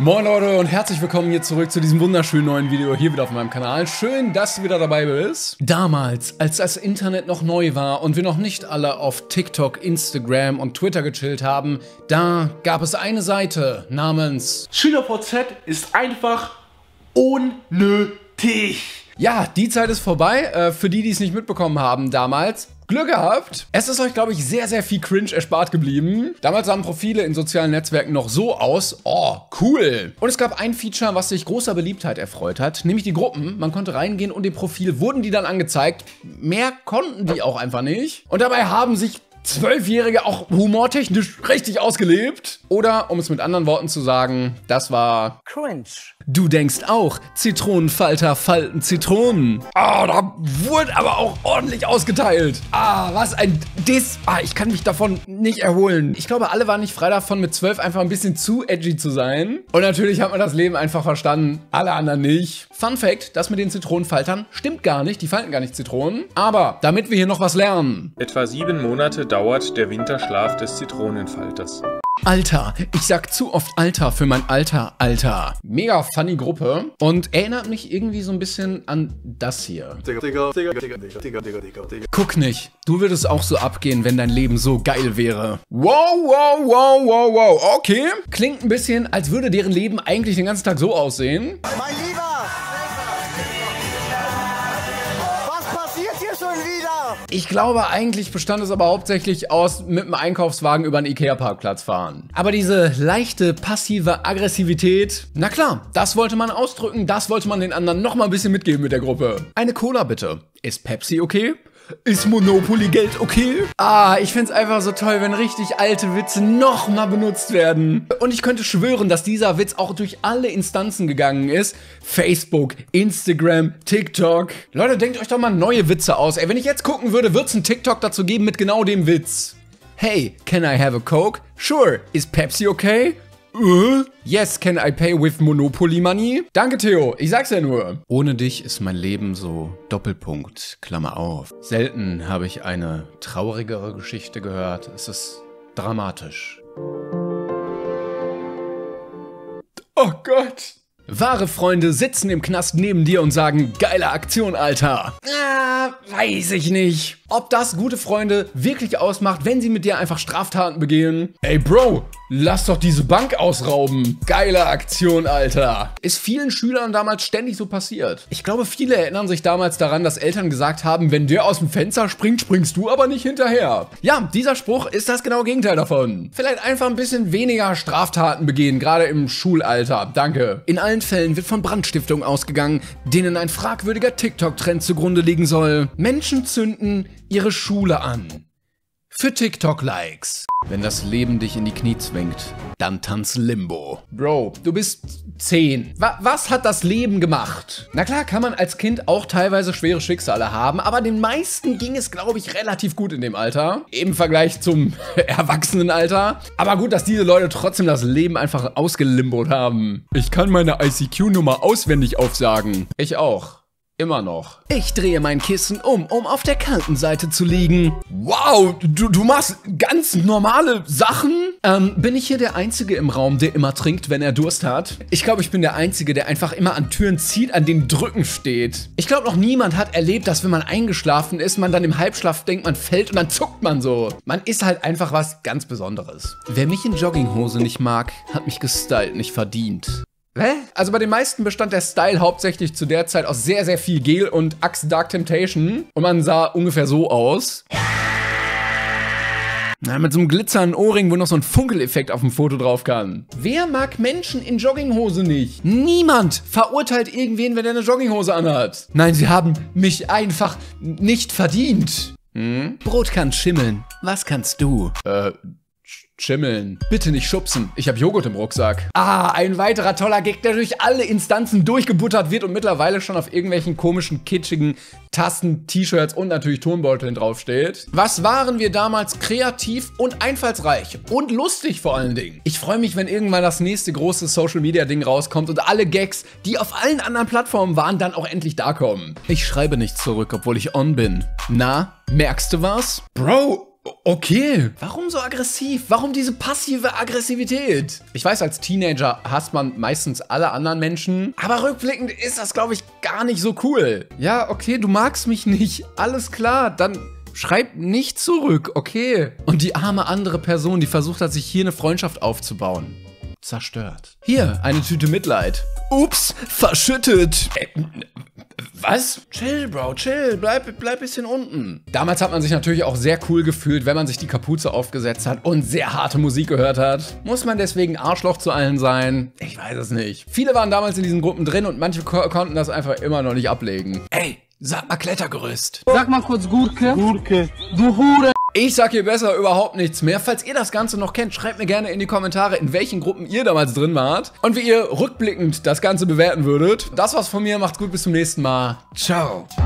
Moin Leute und herzlich willkommen hier zurück zu diesem wunderschönen neuen Video hier wieder auf meinem Kanal. Schön, dass du wieder dabei bist. Damals, als das Internet noch neu war und wir noch nicht alle auf TikTok, Instagram und Twitter gechillt haben, da gab es eine Seite namens SchülerVZ ist einfach unnötig. Ja, die Zeit ist vorbei. Für die es nicht mitbekommen haben damals. Glück gehabt. Es ist euch, glaube ich, sehr, sehr viel Cringe erspart geblieben. Damals sahen Profile in sozialen Netzwerken noch so aus. Oh, cool. Und es gab ein Feature, was sich großer Beliebtheit erfreut hat, nämlich die Gruppen. Man konnte reingehen und dem Profil wurden die dann angezeigt. Mehr konnten die auch einfach nicht. Und dabei haben sich 12-Jährige auch humortechnisch richtig ausgelebt. Oder, um es mit anderen Worten zu sagen, das war cringe. Du denkst auch, Zitronenfalter falten Zitronen. Ah, da wurde aber auch ordentlich ausgeteilt. Ah, was ein Diss. Ah, ich kann mich davon nicht erholen. Ich glaube, alle waren nicht frei davon, mit 12 einfach ein bisschen zu edgy zu sein. Und natürlich hat man das Leben einfach verstanden, alle anderen nicht. Fun Fact, das mit den Zitronenfaltern stimmt gar nicht. Die falten gar nicht Zitronen. Aber damit wir hier noch was lernen. Etwa 7 Monate dauert der Winterschlaf des Zitronenfalters. Alter, ich sag zu oft Alter für mein Alter. Mega funny Gruppe und erinnert mich irgendwie so ein bisschen an das hier. Guck nicht, du würdest auch so abgehen, wenn dein Leben so geil wäre. Wow, okay. Klingt ein bisschen, als würde deren Leben eigentlich den ganzen Tag so aussehen. Mein Lieber! Was passiert hier schon wieder? Ich glaube, eigentlich bestand es aber hauptsächlich aus mit dem Einkaufswagen über einen Ikea-Parkplatz fahren. Aber diese leichte, passive Aggressivität, na klar, das wollte man ausdrücken, das wollte man den anderen noch mal ein bisschen mitgeben mit der Gruppe. Eine Cola bitte. Ist Pepsi okay? Ist Monopoly Geld okay? Ah, ich find's einfach so toll, wenn richtig alte Witze noch mal benutzt werden. Und ich könnte schwören, dass dieser Witz auch durch alle Instanzen gegangen ist. Facebook, Instagram, TikTok. Leute, denkt euch doch mal neue Witze aus. Ey, wenn ich jetzt gucken würde, wird's einen TikTok dazu geben mit genau dem Witz. Hey, can I have a Coke? Sure. Is Pepsi okay? Yes, can I pay with Monopoly Money? Danke, Theo. Ich sag's ja nur. Ohne dich ist mein Leben so Doppelpunkt, Klammer auf. Selten habe ich eine traurigere Geschichte gehört. Es ist dramatisch. Oh Gott. Wahre Freunde sitzen im Knast neben dir und sagen, geile Aktion, Alter. Weiß ich nicht. Ob das gute Freunde wirklich ausmacht, wenn sie mit dir einfach Straftaten begehen? Ey, Bro, lass doch diese Bank ausrauben. Geile Aktion, Alter. Ist vielen Schülern damals ständig so passiert. Ich glaube, viele erinnern sich damals daran, dass Eltern gesagt haben, wenn der aus dem Fenster springt, springst du aber nicht hinterher. Ja, dieser Spruch ist das genaue Gegenteil davon. Vielleicht einfach ein bisschen weniger Straftaten begehen, gerade im Schulalter. Danke. In allen Fällen wird von Brandstiftungen ausgegangen, denen ein fragwürdiger TikTok-Trend zugrunde liegen soll. Menschen zünden ihre Schule an. Für TikTok-Likes. Wenn das Leben dich in die Knie zwingt, dann tanz Limbo. Bro, du bist 10. Was hat das Leben gemacht? Na klar, kann man als Kind auch teilweise schwere Schicksale haben, aber den meisten ging es, glaube ich, relativ gut in dem Alter. Im Vergleich zum Erwachsenenalter. Aber gut, dass diese Leute trotzdem das Leben einfach ausgelimbot haben. Ich kann meine ICQ-Nummer auswendig aufsagen. Ich auch. Immer noch. Ich drehe mein Kissen um auf der kalten Seite zu liegen. Wow, du machst ganz normale Sachen? Bin ich hier der Einzige im Raum, der immer trinkt, wenn er Durst hat? Ich glaube, ich bin der Einzige, der einfach immer an Türen zieht, an denen Drücken steht. Ich glaube, noch niemand hat erlebt, dass wenn man eingeschlafen ist, man dann im Halbschlaf denkt, man fällt und dann zuckt man so. Man ist halt einfach was ganz Besonderes. Wer mich in Jogginghose nicht mag, hat mich gestylt nicht verdient. Hä? Also bei den meisten bestand der Style hauptsächlich zu der Zeit aus sehr, sehr viel Gel und Axe Dark Temptation. Und man sah ungefähr so aus. Na, mit so einem glitzernden Ohrring, wo noch so ein Funkeleffekt auf dem Foto drauf kann. Wer mag Menschen in Jogginghose nicht? Niemand verurteilt irgendwen, wenn er eine Jogginghose anhat. Nein, sie haben mich einfach nicht verdient. Brot kann schimmeln. Was kannst du? Schimmeln. Bitte nicht schubsen. Ich habe Joghurt im Rucksack. Ah, ein weiterer toller Gag, der durch alle Instanzen durchgebuttert wird und mittlerweile schon auf irgendwelchen komischen, kitschigen Tassen, T-Shirts und natürlich Turnbeuteln draufsteht. Was waren wir damals kreativ und einfallsreich und lustig vor allen Dingen. Ich freue mich, wenn irgendwann das nächste große Social-Media-Ding rauskommt und alle Gags, die auf allen anderen Plattformen waren, dann auch endlich da kommen. Ich schreibe nicht zurück, obwohl ich on bin. Na, merkst du was? Bro! Okay. Warum so aggressiv? Warum diese passive Aggressivität? Ich weiß, als Teenager hasst man meistens alle anderen Menschen, aber rückblickend ist das, glaube ich, gar nicht so cool. Ja, okay, du magst mich nicht. Alles klar, dann schreib nicht zurück, okay? Und die arme andere Person, die versucht hat, sich hier eine Freundschaft aufzubauen. Zerstört. Hier, eine Tüte Mitleid. Ups, verschüttet. Was? Chill, Bro, chill. Bleib bisschen unten. Damals hat man sich natürlich auch sehr cool gefühlt, wenn man sich die Kapuze aufgesetzt hat und sehr harte Musik gehört hat. Muss man deswegen Arschloch zu allen sein? Ich weiß es nicht. Viele waren damals in diesen Gruppen drin und manche konnten das einfach immer noch nicht ablegen. Ey, sag mal Klettergerüst. Sag mal kurz Gurke. Gurke. Du Hure. Ich sag hier besser überhaupt nichts mehr. Falls ihr das Ganze noch kennt, schreibt mir gerne in die Kommentare, in welchen Gruppen ihr damals drin wart und wie ihr rückblickend das Ganze bewerten würdet. Das war's von mir, macht's gut, bis zum nächsten Mal. Ciao.